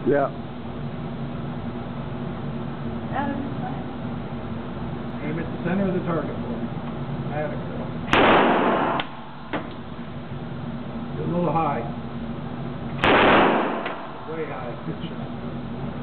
Yeah. Aim at the center of the target for me. There we go. A little high. Way high. Good shot.